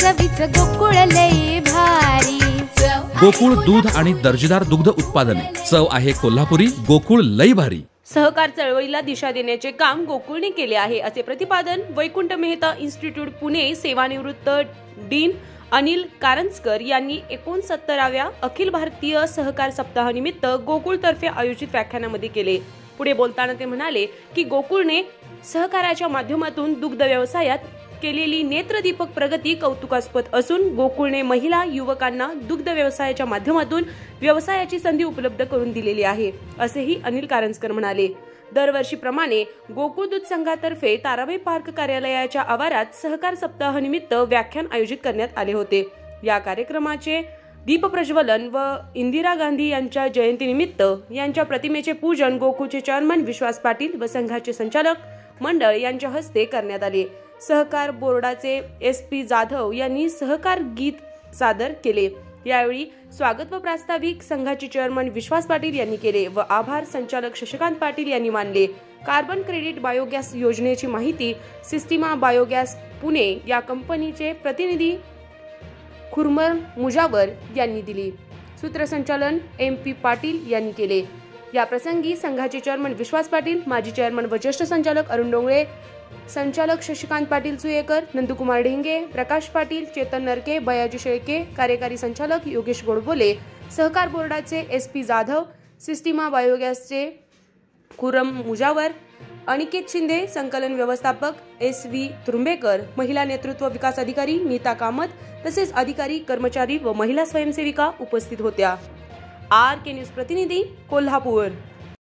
चवीच गोकुळ लई भारी। गोकुळ दूध आणि दर्जेदार दुग्ध उत्पादने, चव आहे कोल्हापुरी, गोकुळ लई भारी। सहकार चळवळीला दिशा देण्याचे काम गोकुळने केले आहे, असे प्रतिपादन वैकुंठ मेहता इन्स्टिट्यूट पुणे सेवानिवृत्त डीन अनिल कारंजकर यांनी 69व्या अखिल भारतीय सहकार सप्ताहानिमित्त गोकुळतर्फे आयोजित व्याख्यानामध्ये केले। पुढे बोलताना ते म्हणाले की गोकुळने सहकाराच्या माध्यमातून दुग्ध व्यवसायात केलेली नेत्रदीपक प्रगती कौतुकास्पद असून गोकुळने महिला युवकांना दुग्ध व्यवसायाच्या माध्यमातून व्यवसायाची संधी उपलब्ध करून दिलेली आहे, असेही अनिल कारंजकर म्हणाले। दरवर्षीप्रमाणे गोकुळ दूध संघातर्फे ताराबाई पार्क कार्यालयाच्या आवारात सहकार सप्ताहानिमित्त व्याख्यान आयोजित करण्यात आले होते। या कार्यक्रमाचे दीप प्रज्वलन व इंदिरा गांधी यांच्या जयंतीनिमित्त यांच्या प्रतिमेचे पूजन गोकुळचे चेअरमन विश्वास पाटील व संघाचे संचालक मंडळ यांच्या हस्ते करण्यात आले। सहकार बोर्डाचे SP जाधव यांनी सहकार गीत सादर केले। यावेळी स्वागत व प्रास्ताविक संघाचे चेअरमन विश्वास पाटील यांनी केले व आभार संचालक शशिकांत पाटील यांनी मानले। कार्बन क्रेडिट बायोगॅस योजनेची माहिती सिस्टिमा बायोगॅस पुणे या कंपनीचे प्रतिनिधी खुर्रम मुजावर यांनी दिली। सूत्रसंचालन MP पाटील यांनी केले। या प्रसंगी संघाचे चेअरमन विश्वास पाटील, माजी चेअरमन व ज्येष्ठ संचालक अरुण डोंगळे, संचालक शशिकांत पाटील सुयेकर, नंदकुमार ढेंगे, प्रकाश पाटील, चेतन नरके, बयाजी शेळके, कार्यकारी संचालक योगेश गोडबोले, सहकार बोर्डाचे SP जाधव, सिस्टिमा बायोगॅसचे खुर्रम मुजावर, अनिकेत शिंदे, संकलन व्यवस्थापक SV तुरुंबेकर, महिला नेतृत्व विकास अधिकारी नीता कामत तसेच अधिकारी, कर्मचारी व महिला स्वयंसेविका उपस्थित होत्या। RK न्यूज प्रतिनिधी कोल्हापूर।